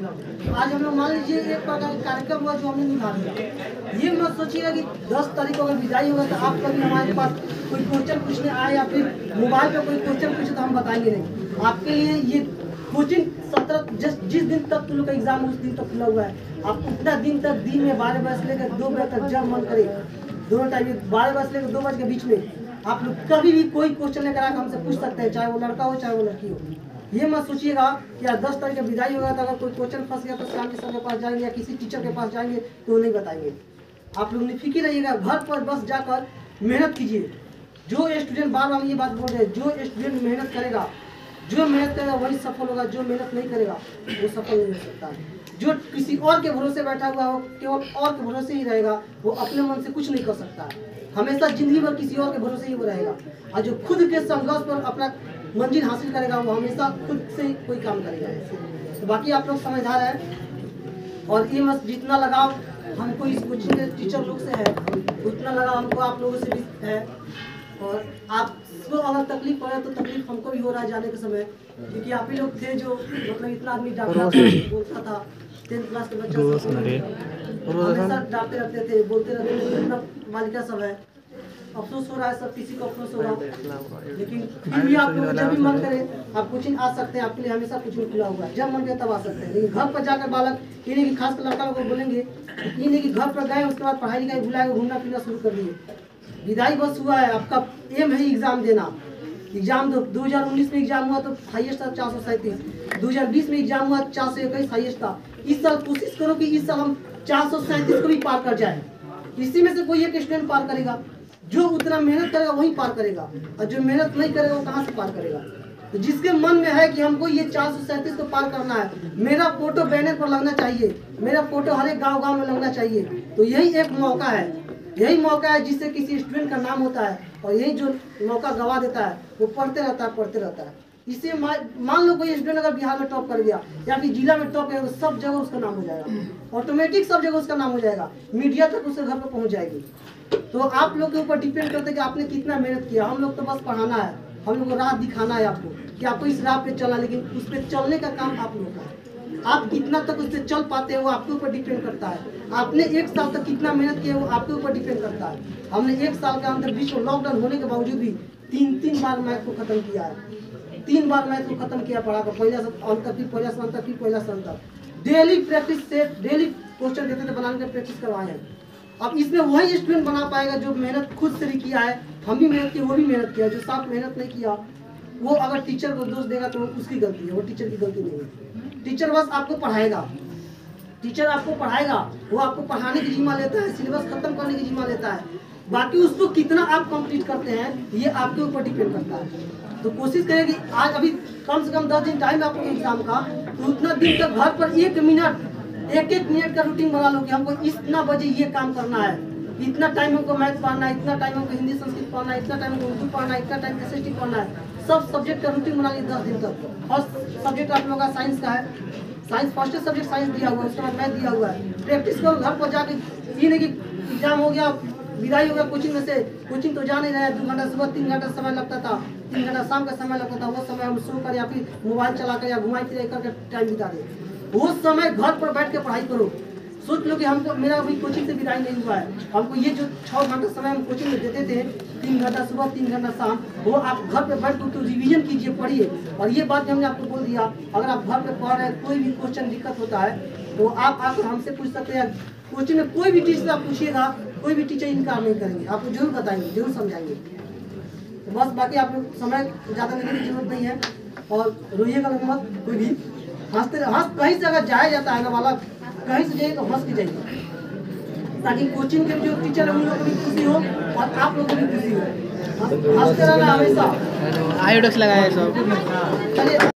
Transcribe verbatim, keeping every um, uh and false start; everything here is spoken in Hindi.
आज हम लोग मान लीजिए एक प्रकार का कार्यक्रम हुआ जो हमने निभा दिया। ये मत सोचिएगा कि दस तारीख को अगर विदाई होगा तो आप कभी हमारे पास कोई क्वेश्चन पूछने आए या फिर मोबाइल पर कोई क्वेश्चन पूछे तो हम बताएंगे नहीं। आपके लिए ये कोचिंग सत्रह जिस जिस दिन तक तुम लोग का एग्जाम उस दिन तक खुला हुआ है। आप उतना दिन तक दिन में बारह बजे से लेकर दो बजे तक जब मन करे दोनों टाइम बारह बजे से लेकर दो बजे के बीच में आप लोग कभी भी कोई क्वेश्चन लेकर आकर हमसे पूछ सकते हैं, चाहे वो लड़का हो चाहे वो लड़की हो। ये मत सोचिएगा कि आज दस तारीख का विदाई होगा तो अगर कोई क्वेश्चन फंस गया तो शाम के सर के पास जाएंगे या किसी टीचर के पास जाएंगे तो वो नहीं बताएंगे। आप लोग निफिक्र रहिएगा, घर पर बस जाकर मेहनत कीजिए। जो स्टूडेंट बार बार ये बात बोल रहे हैं, जो स्टूडेंट मेहनत करेगा जो मेहनत करेगा वही सफल होगा, जो मेहनत नहीं करेगा वो सफल नहीं हो सकता। जो किसी और के भरोसे बैठा हुआ हो, केवल और के भरोसे ही रहेगा, वो अपने मन से कुछ नहीं कर सकता। हमेशा जिंदगी भर किसी और के भरोसे ही वो रहेगा। और जो खुद के संघर्ष पर अपना मंजिल हासिल करेगा वो हमेशा खुद से ही कोई काम करेगा। तो बाकी आप लोग समझदार हैं और ये मत जितना लगाव हमको इस कोचिंग के टीचर लोग से है उतना लगाव हमको आप लोगों से भी है। और आपको अगर तकलीफ पड़े तो तकलीफ हमको भी हो रहा है जाने के समय, क्योंकि आप ही लोग थे जो मतलब इतना आदमी डांटता बोलता था। टेंथ क्लास के बच्चे हमेशा डांटते रहते थे, बोलते रहते थे, इतना बालिका सब है। अफसोस हो रहा है, सब किसी को अफसोस होगा, लेकिन फिर भी आप लोग जब भी मन करे आप कोचिंग आ सकते हैं। आपके लिए हमेशा कोचिंग खुला हुआ है, जब मन करे तब आ सकते हैं। लेकिन घर पर जाकर बालक ये नहीं कि खासकर लड़का लोग को बोलेंगे ये नहीं कि घर पर गए उसके बाद पढ़ाई लिखाई भुलाए घूमना फिरना शुरू कर दिए। विदाई बस हुआ है, आपका एम है एग्जाम देना। एग्जाम दो दो हजार उन्नीस में एग्जाम हुआ तो हाईएस्ट था चार सौ सैंतीस, दो हजार बीस में एग्जाम हुआ चार सौ इक्कीस हाईएस्ट था। इस साल कोशिश करो कि इस साल हम चार सौ सैंतीस को भी पार कर जाए। इसी में से कोई एक स्टूडेंट पार करेगा, जो उतना मेहनत करेगा वही पार करेगा, और जो मेहनत नहीं करेगा वो कहाँ से पार करेगा। तो जिसके मन में है कि हमको ये चार सौ सैंतीस को पार करना है, मेरा फोटो बैनर पर लगना चाहिए, मेरा फोटो हर एक गाँव गाँव में लगना चाहिए, तो यही एक मौका है, यही मौका है जिससे किसी स्टूडेंट का नाम होता है। और यही जो मौका गवा देता है वो पढ़ते रहता है पढ़ते रहता है। इससे मान लो कोई स्टूडेंट अगर बिहार में टॉप कर गया या फिर जिला में टॉप करेगा तो सब जगह उसका नाम हो जाएगा, ऑटोमेटिक सब जगह उसका नाम हो जाएगा, मीडिया तक उसके घर पर पहुंच जाएगी। तो आप लोग के ऊपर डिपेंड करते हैं कि आपने कितना मेहनत किया। हम लोग तो बस पढ़ाना है, हम लोग को राह दिखाना है आपको कि आपको इस राह पे चला, लेकिन उस पर चलने का काम आप लोग का है। आप कितना तक उस पर चल पाते हैं वो आपके ऊपर डिपेंड करता है। आपने एक साल तक कितना मेहनत किया वो आपके ऊपर डिपेंड करता है। हमने एक साल के अंदर विश्व लॉकडाउन होने के बावजूद भी तीन तीन बार मैथ को खत्म किया है, तीन बार मैथ को खत्म किया पढ़ा कर, पहला से अंत तक, फिर पहला से अंत तक, फिर पहला से अंत तक। डेली प्रैक्टिस से डेली क्वेश्चन देते थे, बनाने के प्रैक्टिस करवाए हैं। अब इसमें वही स्टूडेंट बना पाएगा जो मेहनत खुद से भी किया है। हम भी मेहनत की, वो भी मेहनत किया। जो साथ मेहनत नहीं किया वो अगर टीचर को दोष देगा तो उसकी गलती है, वो टीचर की गलती नहीं है। टीचर बस आपको पढ़ाएगा, टीचर आपको पढ़ाएगा, वो आपको पढ़ाने की जिम्मा लेता है, सिलेबस खत्म करने की जिम्मा लेता है। बाकी उसको कितना आप कंप्लीट करते हैं ये आपके ऊपर डिपेंड करता है। तो कोशिश करें कि आज अभी कम से कम दस दिन टाइम है आपको एग्जाम का, तो उतना दिन तक घर पर एक मिनट एक एक मिनट का रूटीन बना लो कि हमको इतना बजे ये काम करना है, इतना टाइम हमको मैथ पढ़ना है, इतना टाइम हमको हिंदी संस्कृत पढ़ना है, इतना टाइम हमको उर्दू पढ़ना है, इतना टाइम एस एस टी पढ़ना है। सब सब्जेक्ट का रूटीन बना लीजिए दस दिन तक। फर्स्ट सब्जेक्ट आप लोगों का साइंस का है, साइंस फर्स्ट सब्जेक्ट साइंस दिया हुआ है, उसके बाद मैथ दिया हुआ है। प्रैक्टिस करो घर पर जाके, ये नहीं कि एग्जाम हो गया विदाई हो गया कोचिंग में से, कोचिंग तो जा नहीं रहे, दो घंटा सुबह तीन घंटा समय लगता था, तीन घंटा शाम का समय लगता था, वो समय हम सो कर या फिर मोबाइल चला कर या घुमाई फिराई करके टाइम बिता दे। वो समय घर पर बैठ के पढ़ाई करो। सोच लो कि हमको मेरा अभी कोचिंग से विदाई नहीं हुआ है, हमको ये जो छः घंटा समय हम कोचिंग में देते थे, तीन घंटा सुबह तीन घंटा शाम, वो आप घर पे बैठ कर तो रिवीजन कीजिए, पढ़िए। और ये बात हमने आपको बोल दिया, अगर आप घर पे पढ़ रहे हैं कोई भी क्वेश्चन दिक्कत होता है तो आप आकर हमसे पूछ सकते हैं। कोचिंग में कोई भी टीचर से आप पूछिएगा, कोई भी टीचर इनकार नहीं करेंगे, आपको जरूर बताएंगे, जरूर समझाएंगे। तो बस बाकी आप लोग समय ज़्यादा लेने की जरूरत नहीं है और रोइएगा मत कोई भी। हंसते हंस कहीं से अगर जाया जाता है ना वाला, कहीं से जाइए तो हंस के जाइए, ताकि कोचिंग के जो टीचर है उन लोगों को भी खुशी हो और आप लोगों को भी खुशी हो। हंसते रहना हमेशा। आयोडेक्स लगाया सब। चलिए।